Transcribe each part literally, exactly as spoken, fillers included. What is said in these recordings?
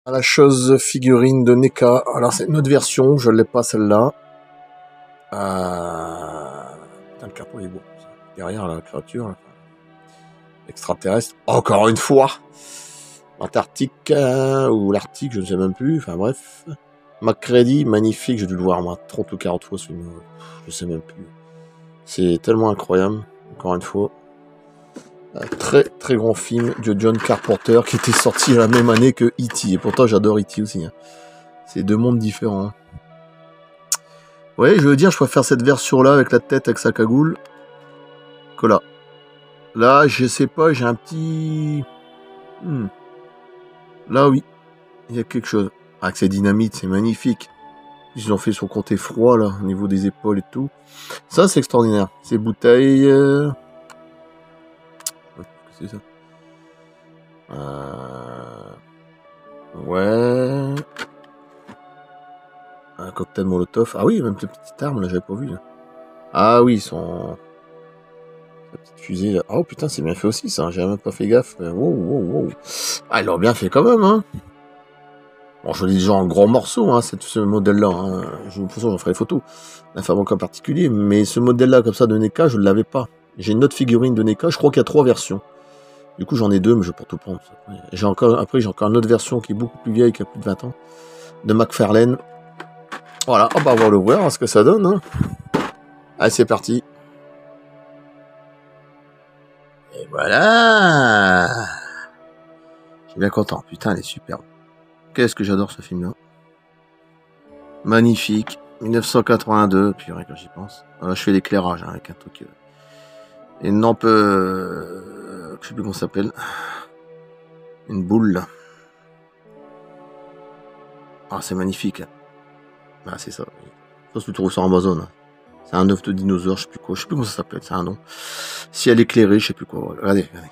à la chose figurine de NECA. Alors c'est une autre version, je l'ai pas celle-là. Euh... Putain, le carton est beau. Derrière la créature, là. Extraterrestre, encore une fois. Antarctique, euh, ou l'Arctique, je ne sais même plus. Enfin bref. McCready, magnifique, j'ai dû le voir moi trente ou quarante fois ce film. Je sais même plus. C'est tellement incroyable, encore une fois. Un très très grand film de John Carpenter qui était sorti la même année que E T. Et pourtant j'adore E T aussi. Hein. C'est deux mondes différents. Ouais, je veux dire, je préfère cette version-là avec la tête, avec sa cagoule, que là. Là, je sais pas, j'ai un petit... Hmm. Là, oui, il y a quelque chose. Ah, que c'est dynamite, c'est magnifique. Ils ont fait son côté froid, là, au niveau des épaules et tout. Ça, c'est extraordinaire. Ces bouteilles... Euh... C'est ça. Euh... Ouais... Un cocktail Molotov. Ah oui, même cette petite arme, là, j'avais pas vu. Là. Ah oui, son... La petite fusée, là. Oh putain, c'est bien fait aussi, ça. J'ai même pas fait gaffe. Wow, wow, wow. Ah, ils l'ont bien fait quand même, hein. Bon, je l'ai déjà en gros morceaux, hein, cette, ce modèle-là. Hein. Je, de toute façon, j'en ferai des photos. Un fabricant particulier. Mais ce modèle-là, comme ça, de NECA, je ne l'avais pas. J'ai une autre figurine de NECA. Je crois qu'il y a trois versions. Du coup, j'en ai deux, mais je vais pas tout prendre. J'ai encore, après, j'ai encore une autre version qui est beaucoup plus vieille, qui a plus de vingt ans. De McFarlane. Voilà, on va voir le voir, ce que ça donne. Hein. Allez, c'est parti. Et voilà. Je suis bien content. Putain, elle est superbe. Qu'est-ce que j'adore ce film-là. Magnifique. mille neuf cent quatre-vingt-deux. Purée, quand j'y pense. Voilà, je fais l'éclairage hein, avec un truc. Euh... Une lampe. Euh... Je sais plus comment ça s'appelle. Une boule. Là. Ah, c'est magnifique. Ah, c'est ça. Ça, tu trouves sur Amazon. C'est un œuf de dinosaure, je sais plus quoi. Je sais plus comment ça s'appelle, c'est un nom. Si elle est éclairée, je sais plus quoi. Regardez, regardez.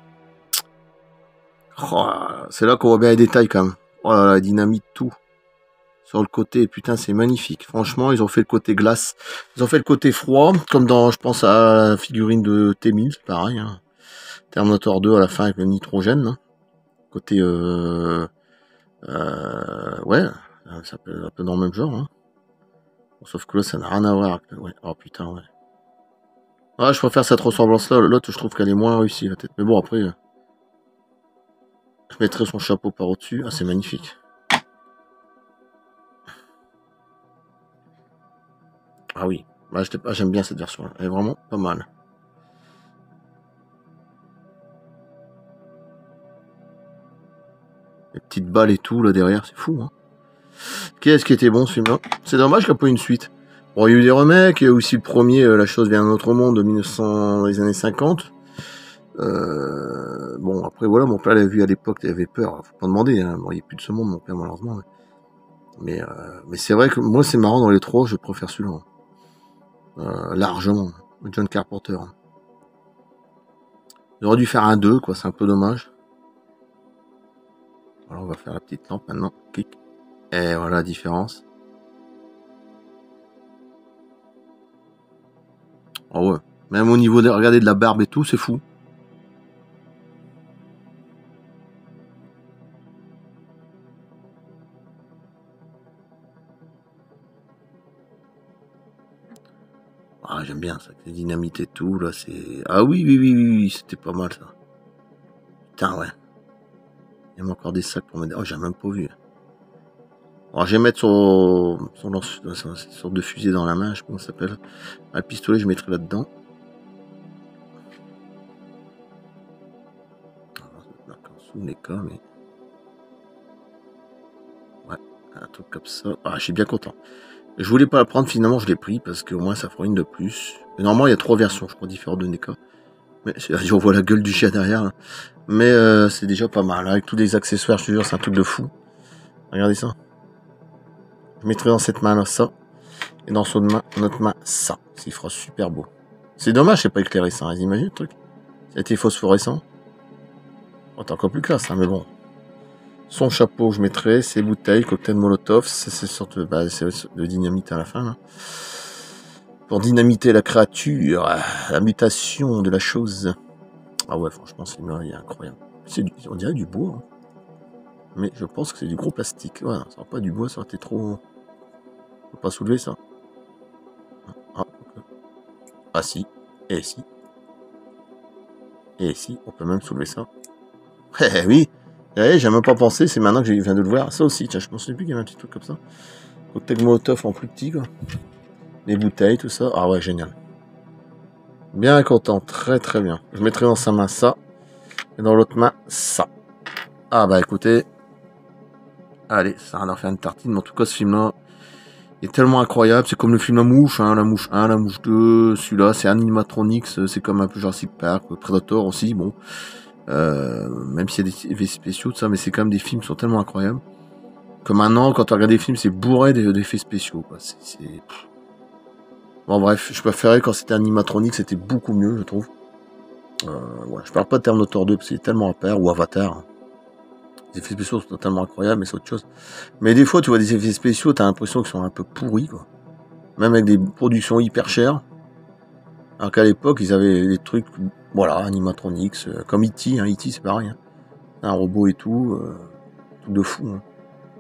Oh, c'est là qu'on voit bien les détails quand même. Oh là là, la dynamite, tout. Sur le côté, putain, c'est magnifique. Franchement, ils ont fait le côté glace. Ils ont fait le côté froid, comme dans, je pense, à la figurine de T mille, c'est pareil. Hein. Terminator deux à la fin avec le nitrogène. Hein. Côté, euh, euh, ouais, ça peut un peu dans le même genre. Hein. Bon, sauf que là, ça n'a rien à voir. Ouais. Oh putain, ouais. Ouais, je préfère cette ressemblance-là. L'autre, je trouve qu'elle est moins réussie, la tête. Mais bon, après, je mettrai son chapeau par au-dessus. Ah, c'est magnifique. Ah oui, bah, j'aime bien cette version-là. Elle est vraiment pas mal. Les petites balles et tout, là, derrière, c'est fou, hein. Qu'est-ce qui était bon, ce film-là? C'est dommage qu'il n'y a pas une suite. Bon, il y a eu des remakes, il y a aussi le premier, euh, La chose vient d'un autre monde, de mille neuf cents, dans les années cinquante. Euh, bon, après, voilà, mon père l'avait vu à l'époque, il avait peur. Faut pas demander, hein. Bon, il n'y a plus de ce monde, mon père, malheureusement. Mais, mais, euh, mais c'est vrai que moi, c'est marrant, dans les trois, je préfère celui-là. Euh, largement. John Carpenter. J'aurais dû faire un deux, quoi, c'est un peu dommage. Voilà, on va faire la petite lampe maintenant. Clic. Et voilà la différence. Oh ouais. Même au niveau de, regardez, de la barbe et tout, c'est fou. Ah, j'aime bien ça, les dynamites et tout, là, c'est... Ah oui, oui, oui, oui, oui, c'était pas mal, ça. Putain, ouais. Il y a encore des sacs pour m'aider. Oh, j'ai même pas vu. Alors, je vais mettre son, son, lance, son sorte de fusée dans la main, je sais pas comment ça s'appelle. Ah, le pistolet, je mettrai là-dedans. Sous les cas, mais... Ouais, un truc comme ça. Ah, je suis bien content. Je voulais pas la prendre, finalement, je l'ai pris, parce qu'au moins, ça fera une de plus. Mais normalement, il y a trois versions, je crois, différentes de NECA. Mais on voit la gueule du chien derrière, là. Mais euh, c'est déjà pas mal, avec tous les accessoires, je te jure, c'est un truc de fou. Regardez ça. Je mettrai dans cette main là ça. Et dans son main, notre main ça. Il fera super beau. C'est dommage, c'est pas éclairé ça. Hein, imaginez le truc. Ça a été phosphorescent. Oh, t'es encore plus classe, hein, mais bon. Son chapeau, je mettrai. Ses bouteilles, cocktail Molotov. C'est une sorte de, bah, de dynamite à la fin. Là. Pour dynamiter la créature, la mutation de la chose. Ah ouais, franchement, c'est il est incroyable. Du, on dirait du bois. Hein. Mais je pense que c'est du gros plastique. Ouais, ça va pas du bois, ça aurait été trop... On peut pas soulever ça. Ah, ah si. Et si. Et si, on peut même soulever ça. Eh oui. Eh, j'ai même pas pensé, c'est maintenant que je viens de le voir. Ça aussi, tiens, je pensais plus qu'il y avait un petit truc comme ça. Cocktail Molotov en plus petit, quoi. Les bouteilles, tout ça. Ah ouais, génial. Bien content, très très bien. Je mettrai dans sa main ça. Et dans l'autre main, ça. Ah bah écoutez. Allez, ça va leur faire une tartine. Mais en tout cas, ce film-là est tellement incroyable. C'est comme le film La Mouche, hein, La Mouche un, La Mouche deux. Celui-là, c'est Animatronics. C'est comme un peu Jurassic Park. Predator aussi, bon. Euh, même s'il y a des effets spéciaux, tout ça. Mais c'est quand même des films qui sont tellement incroyables. Que maintenant, quand on regarde des films, c'est bourré d'effets spéciaux, quoi. C'est... Bon bref, je préférais quand c'était animatronique, c'était beaucoup mieux, je trouve. Euh, voilà. Je parle pas de Terminator deux parce qu'il est tellement à pair, ou Avatar. Les effets spéciaux sont totalement incroyables, mais c'est autre chose. Mais des fois, tu vois des effets spéciaux, t'as l'impression qu'ils sont un peu pourris, quoi. Même avec des productions hyper chères. Alors qu'à l'époque, ils avaient des trucs, voilà, animatronics, euh, comme E T, hein, E T c'est pareil. Hein. Un robot et tout, euh, tout de fou. Hein.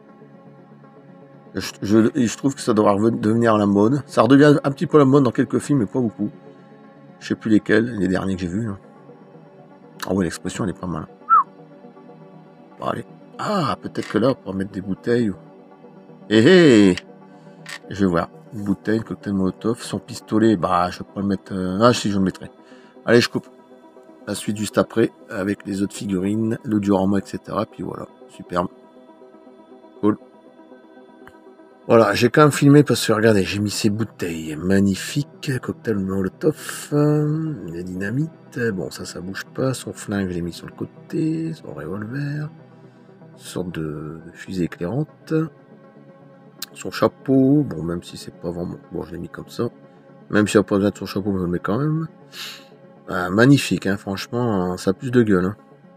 Je, je, je trouve que ça devra devenir la mode. Ça redevient un petit peu la mode dans quelques films, mais pas beaucoup. Je sais plus lesquels, les derniers que j'ai vus. Hein. Ah ouais, l'expression, elle est pas mal. Bon, allez. Ah, peut-être que là, on pourra mettre des bouteilles. Hé hé Je vais voir. Une bouteille, une cocktail Molotov, son pistolet, bah, je vais pas le mettre... Euh... Ah, si, je le mettrai. Allez, je coupe. La suite juste après, avec les autres figurines, le diorama, et cetera. Puis voilà, superbe. Cool. Voilà, j'ai quand même filmé parce que regardez, j'ai mis ces bouteilles magnifiques, cocktail Molotov, euh, les dynamites, bon ça ça bouge pas, son flingue je l'ai mis sur le côté, son revolver, une sorte de, de fusée éclairante, son chapeau, bon même si c'est pas vraiment, bon je l'ai mis comme ça, même si on n'a pas besoin de son chapeau, je le mets quand même, ah, magnifique, hein, franchement, ça a plus de gueule, hein.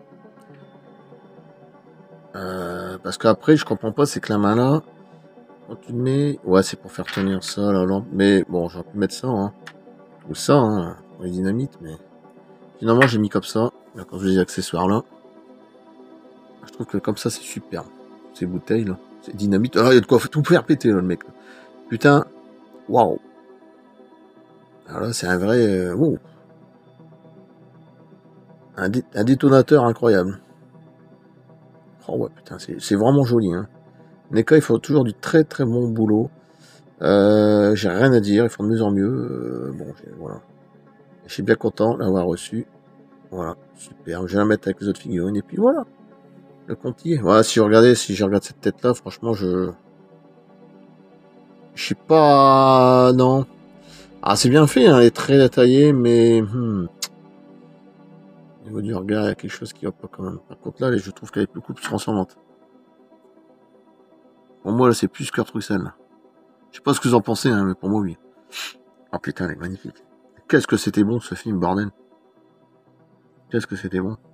Euh, parce qu'après je comprends pas, c'est que la main là, quand tu le mets, ouais, c'est pour faire tenir ça, la lampe. Mais bon, j'aurais pu mettre ça, hein. Ou ça, hein, pour les dynamites, mais finalement, j'ai mis comme ça. Là, quand je les accessoires là, je trouve que comme ça, c'est super. Ces bouteilles là, c'est dynamite. Ah, il y a de quoi tout faire péter là, le mec. Là. Putain, waouh. Alors là, c'est un vrai, euh, wow. un, dé un détonateur incroyable. Oh ouais, putain, c'est vraiment joli, hein. N E C A, ils font toujours du très très bon boulot. Euh, j'ai rien à dire, ils font de mieux en mieux. Euh, bon, voilà. Je suis bien content d'avoir reçu. Voilà, super. Je vais la mettre avec les autres figurines et puis voilà. Le compte y est. Voilà, si je regardais, si je regarde cette tête-là, franchement, je. Je sais pas. Non. Ah, c'est bien fait, hein, elle est très détaillée, mais. Hmm. Au niveau du regard, il y a quelque chose qui va pas quand même. Par contre, là, je trouve qu'elle est beaucoup plus transformante. Pour moi, là, c'est plus Kurt Russell. Je sais pas ce que vous en pensez, hein, mais pour moi, oui. Ah putain, elle est magnifique. Qu'est-ce que c'était bon ce film, bordel. Qu'est-ce que c'était bon.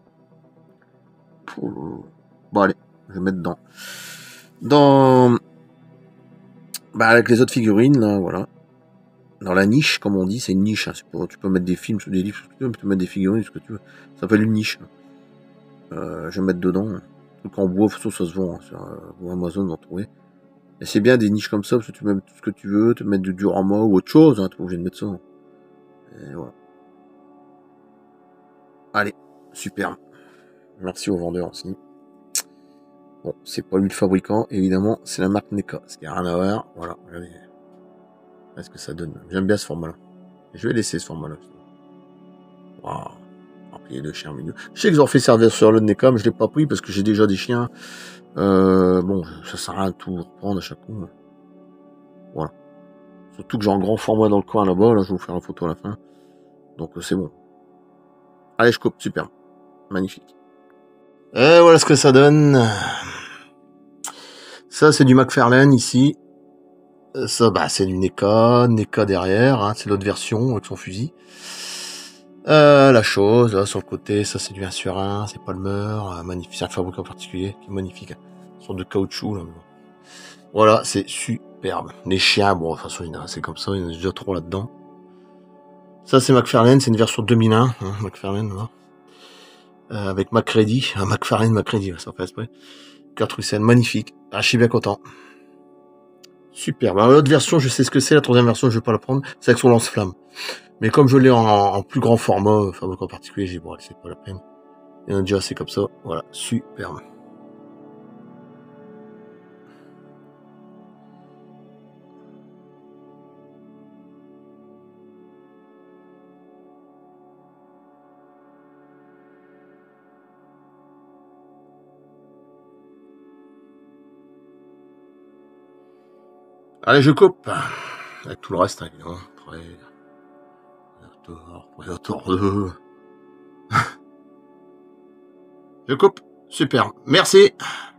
Bon, allez, je vais mettre dans. Dans. Bah, avec les autres figurines, là, voilà. Dans la niche, comme on dit, c'est une niche. Hein. Pour, tu peux mettre des films, des livres, ce que tu veux, tu peux mettre des figurines, ce que tu veux. Ça s'appelle une niche. Euh, je vais mettre dedans. Un truc en bois, ça, ça se vend. Hein, sur euh, Amazon, on va trouver. Et c'est bien des niches comme ça, parce que tu peux mettre tout ce que tu veux, tu peux mettre du diorama ou autre chose. Hein, tu es obligé de mettre ça. Et voilà. Allez, super. Merci au vendeur aussi. Bon, c'est pas lui le fabricant, évidemment, c'est la marque N E C A. Ce qui a rien à voir. Voilà, regardez. Qu'est-ce que ça donne. J'aime bien ce format-là. Je vais laisser ce format-là. Waouh. Il y a deux chiens mignons. Je sais que j'en fais servir sur le N E C A, mais je l'ai pas pris parce que j'ai déjà des chiens. Euh, bon, ça sert à rien de tout reprendre à chaque coup. Voilà. Surtout que j'ai un grand format dans le coin là-bas. Là, je vais vous faire la photo à la fin. Donc c'est bon. Allez, je coupe. Super. Magnifique. Et voilà ce que ça donne. Ça, c'est du McFarlane ici. Ça, bah, c'est du N E C A. N E C A derrière. Hein, c'est l'autre version avec son fusil. Euh, la chose, là, sur le côté, ça c'est du un sur un, c'est Palmer, euh, magnifique, c'est un fabricant particulier, qui est magnifique, hein. Une sorte de caoutchouc, là. Voilà, c'est superbe. Les chiens, bon, de toute façon, c'est comme ça, il y en a déjà trop là-dedans. Ça, c'est McFarlane, c'est une version deux mille un, hein, McFarlane, là. Euh, avec McCready, ah, McFarlane, McCready, ça fait exprès. Kurt Russell, magnifique. Ah, je suis bien content. Super. Bah, l'autre version, je sais ce que c'est. La troisième version, je vais pas la prendre. C'est avec son lance-flamme. Mais comme je l'ai en, en plus grand format, fabrique en particulier, j'ai dit, bon, c'est pas la peine. Il y en a déjà assez comme ça. Voilà, superbe. Allez, je coupe. Avec tout le reste, hein, évidemment. Après, Predator, Predator deux. Je coupe. Super. Merci.